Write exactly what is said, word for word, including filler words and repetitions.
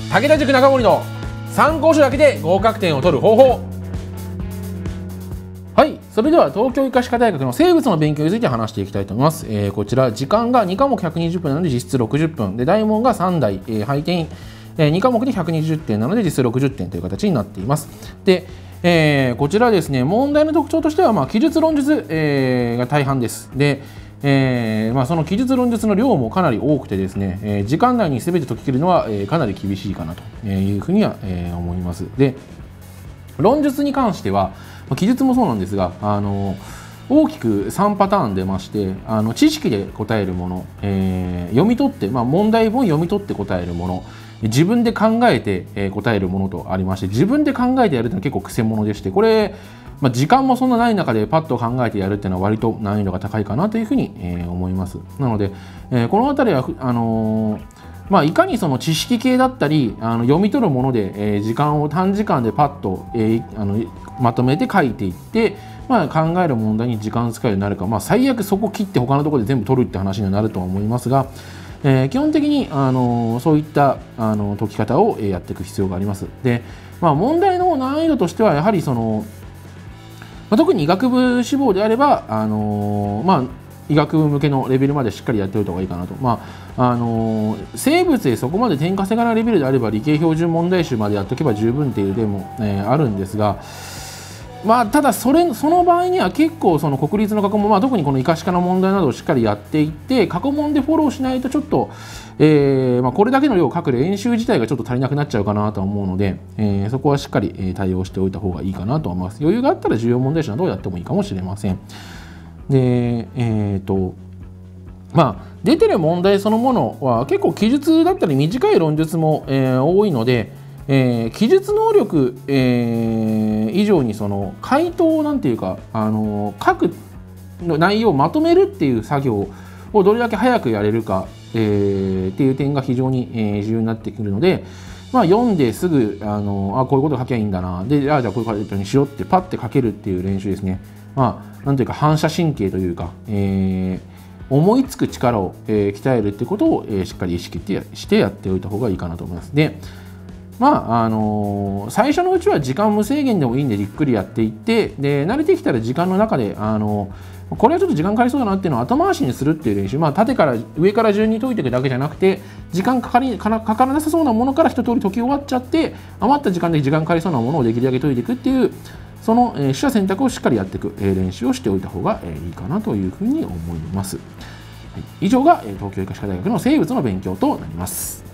武田塾中森の参考書だけで合格点を取る方法。はい、それでは東京医科歯科大学の生物の勉強について話していきたいと思います。えー、こちら時間がに科目ひゃくにじゅっぷんなので実質ろくじゅっぷんで、大問がさん題、えー、配点、えー、に科目でひゃくにじゅってんなので実質ろくじゅってんという形になっています。で、えー、こちらですね、問題の特徴としては、まあ、記述論述、えー、が大半です。で、えーまあ、その記述論述の量もかなり多くてですね、えー、時間内に全て解き切るのは、えー、かなり厳しいかなというふうには、えー、思います。で、論述に関しては、記述もそうなんですが、あの大きくさんパターン出まして、あの知識で答えるもの、えー、読み取って、まあ、問題文を読み取って答えるもの、自分で考えて、えー、答えるものとありまして、自分で考えてやるというのは結構くせ者でして、これ、まあ、時間もそんなない中でパッと考えてやるっていうのは割と難易度が高いかなというふうに、えー、思います。なので、えー、この辺りはあのーまあ、いかにその知識系だったりあの読み取るもので、えー、時間を短時間でパッと、えー、あのまとめて書いていって、まあ、考える問題に時間を使うようになるか、まあ、最悪そこ切って他のところで全部取るって話にはなるとは思いますが、えー、基本的にあのそういったあの解き方をやっていく必要があります。で、まあ、問題の難易度としてはやはりそのまあ、特に医学部志望であれば、あのーまあ、医学部向けのレベルまでしっかりやっておいた方がいいかなと、まああのー、生物でそこまで点稼がないレベルであれば理系標準問題集までやっておけば十分っていう例も、えー、あるんですが、まあ、ただそれその場合には結構その国立の過去問、まあ、特にこの医科歯科の問題などをしっかりやっていって過去問でフォローしないとちょっと、えーまあ、これだけの量を書く練習自体がちょっと足りなくなっちゃうかなと思うので、えー、そこはしっかり対応しておいた方がいいかなと思います。余裕があったら重要問題集などをやってもいいかもしれません。で、えーとまあ、出てる問題そのものは結構記述だったり短い論述も、えー、多いので、えー、記述能力、えー、以上にその回答をなんていうか、あのー、書く内容をまとめるっていう作業をどれだけ早くやれるか、えー、っていう点が非常に、えー、重要になってくるので、まあ、読んですぐ、あのー、あこういうこと書きゃいいんだなで、あじゃあこういうことにしようってパッて書けるっていう練習ですね。まあ、なんていうか反射神経というか、えー思いつく力を、えー、鍛えるってことを、えー、しっかり意識してやっておいた方がいいかなと思います。で、まああのー、最初のうちは時間無制限でもいいんでゆっくりやっていって、で慣れてきたら時間の中で、あのー、これはちょっと時間かかりそうだなっていうのを後回しにするっていう練習、まあ、縦から上から順に解いていくだけじゃなくて時間かかりかからなさそうなものから一通り解き終わっちゃって余った時間で時間かかりそうなものをできるだけ解いていくっていうその取捨選択をしっかりやっていく練習をしておいた方がいいかなというふうに思います。はい、以上が東京医科歯科大学の生物の勉強となります。